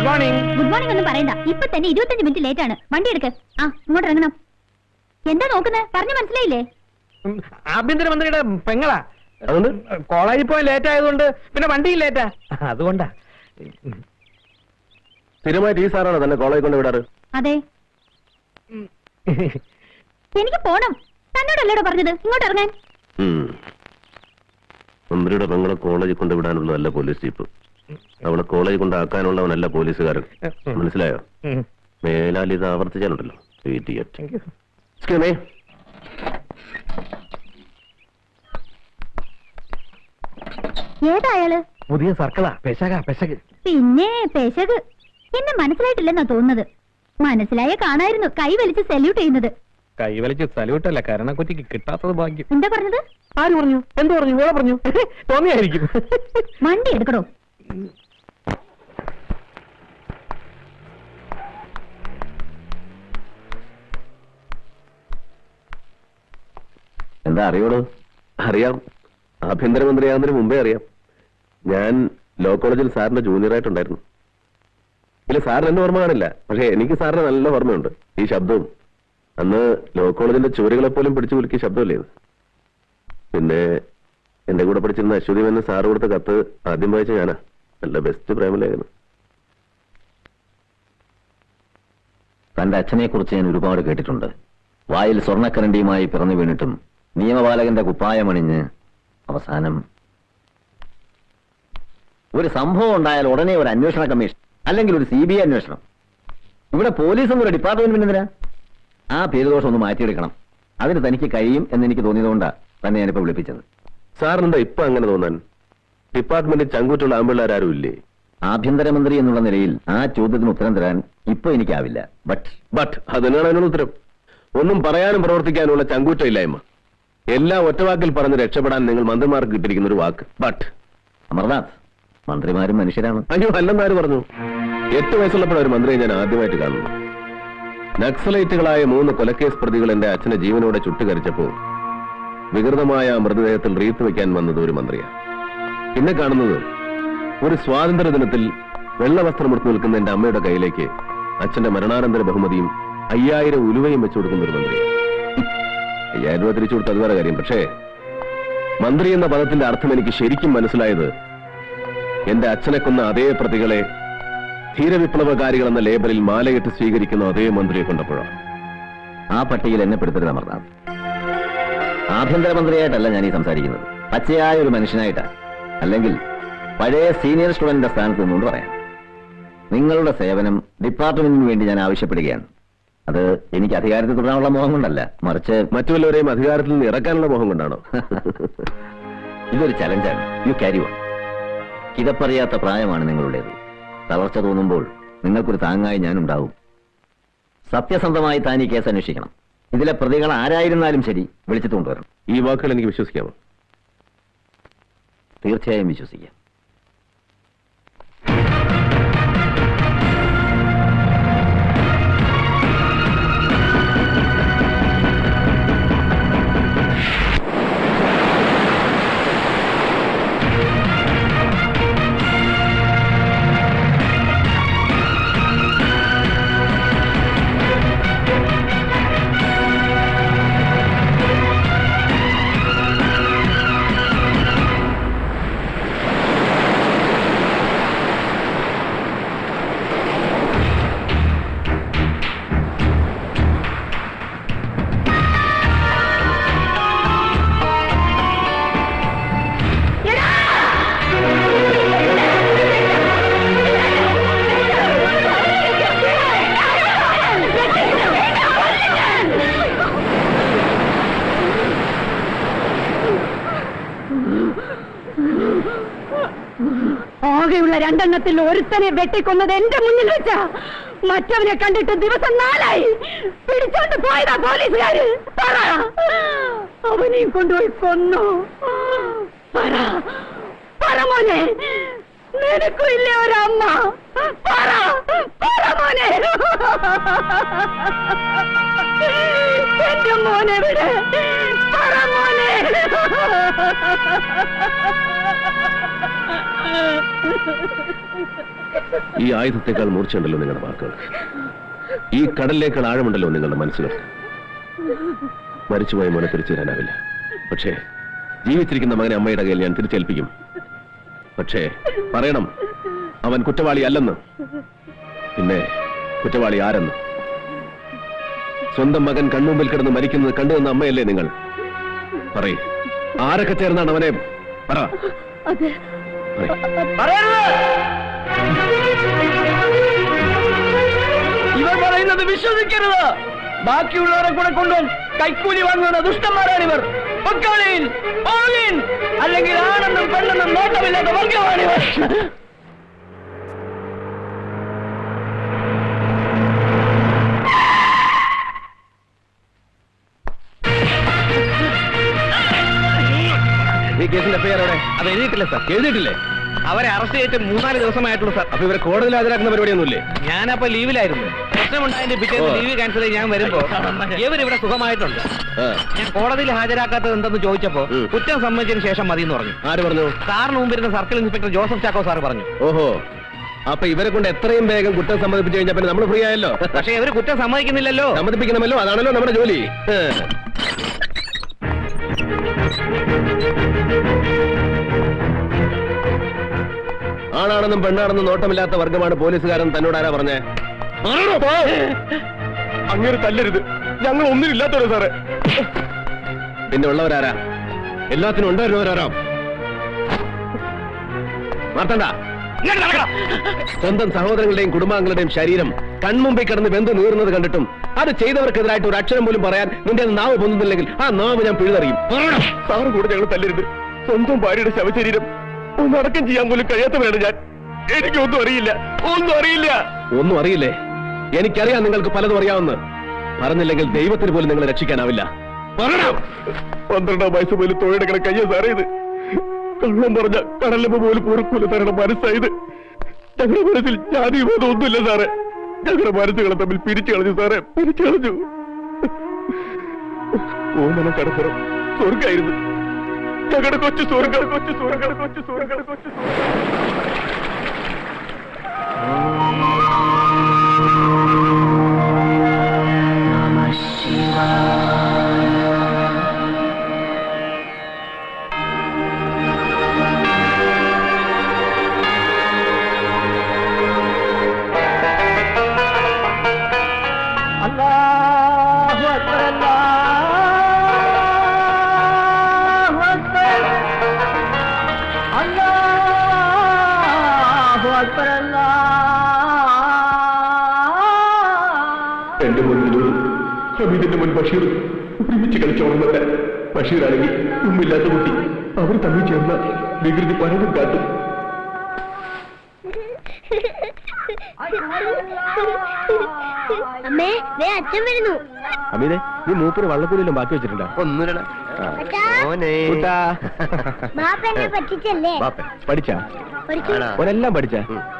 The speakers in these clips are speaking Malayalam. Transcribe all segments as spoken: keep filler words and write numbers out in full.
Good morning. ഗുഡ് മോർണിംഗ് ഒന്നും പറയണ്ട. ഇപ്പൊ തന്നെ ഇരുപത്തഞ്ച് മിനിറ്റ് ലേറ്റ് ആണ്. വണ്ടി എടുക്ക്. ആ ഇങ്ങോട്ട് ഇറങ്ങണം. എന്താ നോക്കുന്നത്? പറഞ്ഞു മനസ്സിലായില്ലേ? ആഭ്യന്തരമന്ത്രിയുടെ പെങ്ങളാ. അതുകൊണ്ട് കോളേജിൽ പോയി ലേറ്റ് ആയതുകൊണ്ട് പിന്നെ വണ്ടിയിൽ ലേറ്റാ. അതുകൊണ്ടാ. സ്ഥിരമായിട്ട് ഈ സാറാണോ തന്നെ കോളേജ് കൊണ്ട് വിടാറ്? അതെ. എനിക്ക് പോണം. തന്നോടല്ലേടോ പറഞ്ഞത് ഇങ്ങോട്ട് ഇറങ്ങാൻ. മന്ത്രിയുടെ പെങ്ങളെ കോളേജിൽ കൊണ്ട് വിടാനുള്ളതല്ല പോലീസ് ജീപ്പ്. അവളെ കോളേജ് കൊണ്ടാക്കാനുള്ളവനല്ല പോലീസുകാരൻ. മനസ്സിലായോ? മേലാൽ ഇത് ആവർത്തിച്ചാലുണ്ടല്ലോ. ഏതായാള്? പുതിയ സർക്കിളാ. പെശക പെശക്. പിന്നെ പെശക്. എന്നെ മനസ്സിലായിട്ടില്ലെന്നാ തോന്നുന്നത്. മനസ്സിലായ കാണായിരുന്നു കൈ വലിച്ച് സല്യൂട്ട് ചെയ്യുന്നത്. കൈ വലിച്ച് സല്യൂട്ടല്ല, കരണക്കുറ്റിക്ക് കിട്ടാത്തത് ഭാഗ്യം. എന്താ പറഞ്ഞത്? ആര് പറഞ്ഞു? എന്ത് പറഞ്ഞു? ഓളെ പറഞ്ഞു. തോന്നിയായിരിക്കും. വണ്ടി എടുക്കണോ? എന്താ അറിയോളൂ? അറിയാം. ആഭ്യന്തരമന്ത്രിയാകുന്നതിന് മുമ്പേ അറിയാം. ഞാൻ ലോ കോളേജിൽ സാറിന്റെ ജൂനിയർ ആയിട്ടുണ്ടായിരുന്നു. ഇല്ല, സാറിന് എന്നെ ഓർമ്മ കാണില്ല. പക്ഷെ എനിക്ക് സാറിന് നല്ല ഓർമ്മയുണ്ട്. ഈ ശബ്ദവും അന്ന് ലോ കോളേജിന്റെ ചുവരുകളെ പോലും പിടിച്ചു കുലുക്കിയ ശബ്ദമല്ലേ ഇത്. പിന്നെ എന്റെ കൂടെ പഠിച്ചിരുന്ന അശ്വതി എന്ന സാറ് കൊടുത്ത കത്ത് ആദ്യം വായിച്ച ഞാനാ. നല്ല ബെസ്റ്റ് പ്രേമലേഖനം. തന്റെ അച്ഛനെ കുറിച്ച് ഞാൻ ഒരുപാട് കേട്ടിട്ടുണ്ട്. വായിൽ സ്വർണ്ണക്കരണ്ടിയുമായി പിറന്നു വീണിട്ടും നിയമപാലകന്റെ കുപ്പായമണിഞ്ഞ് അവസാനം ഒരു സംഭവം ഉണ്ടായാൽ ഉടനെ ഒരു അന്വേഷണ കമ്മീഷൻ, അല്ലെങ്കിൽ ഒരു സി ബി ഐ അന്വേഷണം. ഇവിടെ പോലീസ് എന്നൊരു ഡിപ്പാർട്ട്മെന്റ് എന്തിനാ? ആ പേരുദോഷം ഒന്ന് മാറ്റിയെടുക്കണം. അതിന് തനിക്ക് കഴിയും എന്ന് എനിക്ക് തോന്നിയതുകൊണ്ടാണ് തന്നെ ഞാനിപ്പോ വിളിപ്പിച്ചത്. സാറിനെന്താ ഇപ്പൊ അങ്ങനെ തോന്നാൻ? ഡിപ്പാർട്ട്മെന്റിൽ ചങ്കൂറ്റുള്ള ആമ്പിള്ളേരാരും ഇല്ലേ? ആഭ്യന്തരമന്ത്രി എന്നുള്ള നിലയിൽ ആ ചോദ്യത്തിന് ഉത്തരം തരാൻ ഇപ്പൊ എനിക്കാവില്ല. ബട്ട് ബട്ട് അതിനാണ് അതിനുള്ള ഉത്തരം. ഒന്നും പറയാനും പ്രവർത്തിക്കാനുള്ള ചങ്കൂറ്റമില്ലായ്മ. എല്ലാം ഒറ്റവാക്കിൽ പറഞ്ഞ് രക്ഷപ്പെടാൻ നിങ്ങൾ മന്ത്രിമാർക്ക് കിട്ടിയിരിക്കുന്ന ഒരു വാക്ക് ബട്ട്. അമർനാഥ്, മന്ത്രിമാരും മനുഷ്യരാണ്. അയ്യോ, അല്ലെന്നാര് പറഞ്ഞു? എട്ട് വയസ്സുള്ളപ്പോഴൊരു മന്ത്രിയെ ഞാൻ ആദ്യമായിട്ട് കാണുന്നു. നക്സലൈറ്റുകളായ മൂന്ന് കൊലക്കേസ് പ്രതികൾ എന്റെ അച്ഛനെ ജീവനോടെ ചുട്ടുകരിച്ചപ്പോൾ വികൃതമായ മൃതദേഹത്തിൽ റീത്ത് വെക്കാൻ വന്നത് ഒരു മന്ത്രിയാണ്. പിന്നെ കാണുന്നത് ഒരു സ്വാതന്ത്ര്യ ദിനത്തിൽ വെള്ളവസ്ത്രമെടുത്ത് നിൽക്കുന്ന എന്റെ അമ്മയുടെ കയ്യിലേക്ക് അച്ഛന്റെ മരണാനന്തര ബഹുമതിയും അയ്യായിരം ഉലുവയും വെച്ചു കൊടുക്കുന്ന ഒരു മന്ത്രി. അയ്യായിരം രൂപ തിരിച്ചു കൊടുത്ത അത് വേറെ കാര്യം. പക്ഷേ മന്ത്രി എന്ന പദത്തിന്റെ അർത്ഥം എനിക്ക് ശരിക്കും മനസ്സിലായത് എന്റെ അച്ഛനെ കൊന്ന അതേ പ്രതികളെ ധീരവിപ്ലവകാരികൾ എന്ന ലേബലിൽ മാലയിട്ട് സ്വീകരിക്കുന്ന അതേ മന്ത്രിയെ കൊണ്ടപ്പോഴാണ്. ആ പട്ടികയിൽ എന്നെ പെടുത്തരുത് അമർനാഥ്. ആഭ്യന്തരമന്ത്രിയായിട്ടല്ല ഞാൻ ഈ സംസാരിക്കുന്നത്, പച്ചയായ ഒരു മനുഷ്യനായിട്ടാണ്. അല്ലെങ്കിൽ പഴയ സീനിയർ സ്റ്റുഡന്റിന്റെ സ്ഥാനത്ത് നിന്നുകൊണ്ട് പറയാം. നിങ്ങളുടെ സേവനം ഡിപ്പാർട്ട്മെന്റിന് വേണ്ടി ഞാൻ ആവശ്യപ്പെടുകയാണ്. അത് എനിക്ക് അധികാരത്തിൽ തുടരാനുള്ള മോഹം കൊണ്ടല്ല, മറിച്ച് മറ്റുള്ളവരെയും അധികാരത്തിൽ നിന്ന് ഇറക്കാനുള്ള മോഹം കൊണ്ടാണോ? ഇതൊരു ചലഞ്ചാണ്. You carry on. കിതപ്പറിയാത്ത പ്രായമാണ് നിങ്ങളുടേത്. തളർച്ച തോന്നുമ്പോൾ നിങ്ങൾക്കൊരു താങ്ങായി ഞാനുണ്ടാവും. സത്യസന്ധമായി താൻ ഈ കേസ് അന്വേഷിക്കണം. ഇതിലെ പ്രതികൾ ആരായിരുന്നാലും ശരി വിളിച്ചിട്ട് കൊണ്ടുവരണം. ഈ വാക്കുകൾ എനിക്ക് വിശ്വസിക്കാമോ? തീർച്ചയായും വിശ്വസിക്കാം. ആകെയുള്ള രണ്ടെണ്ണത്തിൽ ഒരുത്തനെ വെട്ടിക്കൊന്നത് എന്റെ മുന്നിൽ വെച്ചാ. മറ്റവനെ കണ്ടിട്ട് ദിവസം നാലായി. പിടിച്ചോണ്ട് പോയതാ പോലീസുകാര്. പറ, അവനെയും കൊണ്ടുപോയി കൊന്നു. പറ പറ മോനെ, നിനക്കും ഇല്ലേ ഒരമ്മ? പറ പറ മോനെ. എന്റെ മോനെ വിടെ. പറ മോനെ. ഈ ആയുധത്തെക്കാൾ മൂർച്ചയുണ്ടല്ലോ നിങ്ങളുടെ വാക്കുകൾ. ഈ കടലിലേക്കാൾ ആഴമുണ്ടല്ലോ നിങ്ങളുടെ മനസ്സുകൾ. മരിച്ചുപോയ മോനെ തിരിച്ചു തരാനാവില്ല. പക്ഷേ ജീവിച്ചിരിക്കുന്ന മകനെ അമ്മയുടെ കയ്യിൽ ഞാൻ തിരിച്ചേൽപ്പിക്കും. പക്ഷേ പറയണം, അവൻ കുറ്റവാളി അല്ലെന്ന്. പിന്നെ കുറ്റവാളി ആരെന്ന്? സ്വന്തം മകൻ കൺമുമ്പിൽ കിടന്ന് മരിക്കുന്നത് കണ്ടുവന്ന അമ്മയല്ലേ നിങ്ങൾ? പറയ്, ആരൊക്കെ ചേർന്നാണ് അവനെ? പറ. ഇവർ പറയുന്നത് വിശ്വസിക്കരുത്. ബാക്കിയുള്ളവരെ കൂടെ കൊണ്ടും കൈക്കൂലി വാങ്ങുന്ന ദുഷ്ടന്മാരാണിവർ. പൊക്കളിയിൽ പോകിൻ, അല്ലെങ്കിൽ ആണെന്നും പെണ്ണെന്നും നോട്ടമില്ലാത്ത വർഗമാണിവർ. ഈ കേസിന്റെ പേരോടെ അത് എഴുതിയിട്ടില്ല സാർ. എഴുതിയിട്ടില്ലേ? അവരെ അറസ്റ്റ് ചെയ്തിട്ട് മൂന്നാല് ദിവസമായിട്ടുള്ളൂ സാർ. അപ്പൊ ഇവരെ കോടതിയിൽ ഹാജരാക്കുന്ന പരിപാടിയൊന്നുമില്ലേ? ഞാനപ്പോ ലീവിലായിരുന്നു. പ്രശ്നമുണ്ടായതിന്റെ പിറ്റേന്ന് ലീവ് ക്യാൻസൽ ചെയ്ത് ഞാൻ വരുമ്പോ ഇവരിവിടെ സുഖമായിട്ടുണ്ട്. ഞാൻ കോടതിയിൽ ഹാജരാക്കാത്തത് എന്തെന്ന് ചോദിച്ചപ്പോ കുറ്റം സമ്മതിച്ചതിന് ശേഷം മതി എന്ന് പറഞ്ഞു. ആര് പറഞ്ഞു? സാറിന് മുമ്പിരുന്ന circle inspector Joseph Chacko sir പറഞ്ഞു. ഓഹോ, അപ്പൊ ഇവരെ കൊണ്ട് എത്രയും വേഗം കുറ്റം സമ്മതിപ്പിച്ചു കഴിഞ്ഞാൽ പിന്നെ നമ്മൾ ഫ്രീ ആയല്ലോ. പക്ഷെ ഇവര് കുറ്റം സമ്മതിക്കുന്നില്ലല്ലോ. സമ്മതിപ്പിക്കണമല്ലോ, അതാണല്ലോ നമ്മുടെ ജോലി. ആണാണെന്നും പെണ്ണാണെന്നും നോട്ടമില്ലാത്ത വർഗമാണ് പോലീസുകാരൻ തന്നോട് ആരാ പറഞ്ഞേ? അങ്ങനെ തല്ലരുത്, ഞങ്ങൾ ഒന്നിനില്ലാത്തവരോ സാറേ. പിന്നെ ഉള്ളവരാരാ? എല്ലാത്തിനും ഉണ്ടായിരുന്നവരാരാ? മാർത്തണ്ട, സ്വന്തം സഹോദരങ്ങളുടെയും കുടുംബാംഗങ്ങളുടെയും ശരീരം കൺമുമ്പിൽ കിടന്ന് വെന്ത് നീറുന്നത് കണ്ടിട്ടും അത് ചെയ്തവർക്കെതിരായിട്ട് ഒരു അക്ഷരം പോലും പറയാൻ നിന്റെ നാവ് പൊന്നുന്നില്ലെങ്കിൽ ആ നാവ് ഞാൻ പിഴുതറിയും. സാറ് കൂടെ ഞങ്ങൾ തല്ലരുത്. സ്വന്തം ഭാര്യയുടെ ശവശരീരം ഒന്ന് അടക്കം ചെയ്യാൻ പോലും കഴിയാത്തവരാണ് ഞാൻ. എനിക്കൊന്നും അറിയില്ല, ഒന്നും അറിയില്ല. ഒന്നും അറിയില്ലേ? എനിക്കറിയാം നിങ്ങൾക്ക് പലതും അറിയാമെന്ന്. പറഞ്ഞില്ലെങ്കിൽ ദൈവത്തിന് പോലും നിങ്ങളെ രക്ഷിക്കാനാവില്ല. പന്ത്രണ്ടാം വയസ്സ് പോലും തൊഴിലെടുക്കണ കയ്യ സാറേ ഇത്. കള്ളം പറഞ്ഞ കടലമ്മ പോലും പൊറുക്കൂല സാറുടെ മനസ്സായത്. ഞങ്ങളുടെ മനസ്സിൽ ജാതി വിവാദം ഒന്നുമില്ല സാറേ. ഞങ്ങളുടെ മനസ്സുകളെ തമ്മിൽ പിരിച്ചു കളഞ്ഞു സാറേ, പിരിച്ചു കളഞ്ഞു. ഓമന കടപ്പുറം സ്വർഗായിരുന്നു. ഞങ്ങളുടെ കൊച്ചു സ്വർഗം, കൊച്ചു സ്വർഗം, കൊച്ചു സ്വർഗം, കൊച്ചു സ്വർഗം. എന്റെ മുന്നിൽ ഹമീദിന്റെ മുൻ ബഷീർ ഒരുമിച്ച് കളിച്ചോളുന്നവരെ. ബഷീറാണെങ്കിൽ മുമ്പില്ലാത്ത കുട്ടി. അവർ തമ്മിൽ ചേർന്ന വികൃതി പലതും കാട്ടും. അമ്മേ, അച്ഛൻ വരുന്നു. അമീനെ, നീ മൂപ്പിന് വള്ളക്കൂലിലും ബാക്കി വെച്ചിട്ടുണ്ടോ? ഒന്നുമില്ലടാ. പറ്റിച്ചല്ലേ? പഠിച്ചാ? ഓനെല്ലാം പഠിച്ചാ?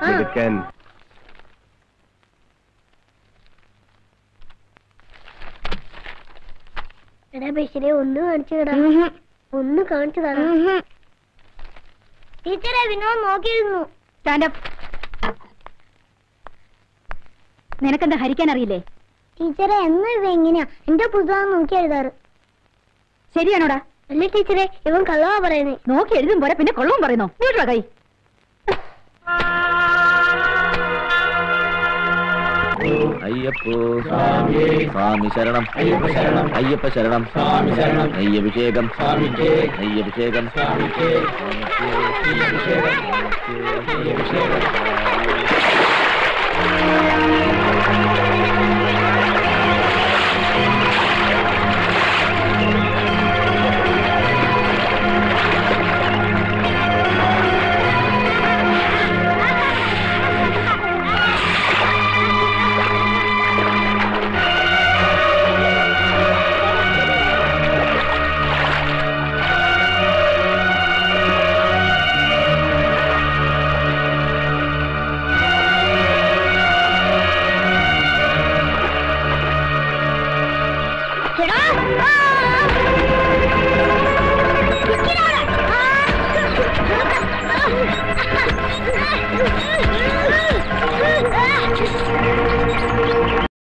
എടാ ബഷീറെ, ഒന്ന് കാണിച്ചു തരാ. ഒന്ന് കാണിച്ചു തരാ. ടീച്ചറെ, വിനോദ് നോക്കിയിരുന്നു. നിനക്കെന്താ ഹരിക്കാൻ അറിയില്ലേ? ടീച്ചറെ, എന്നാ ഇവ എങ്ങനെയാ എന്റെ പുസ്തകം നോക്കി എഴുതാറ്? ശരിയാണോടാ? അല്ല ടീച്ചറെ, ഇവൻ കള്ളവാ പറയുന്നേ. നോക്കി എഴുതും പോരാ, പിന്നെ കൊള്ളവും പറയുന്നോ? വീട്ടിലാ കൈ. അയ്യപ്പോ സ്വാമി ശരണം, അയ്യപ്പ ശരണം, അയ്യപ്പ ശരണം, സ്വാമി ശരണം, അയ്യഭിഷേകം, അയ്യഭിഷേകം, അയ്യഭിഷേകം.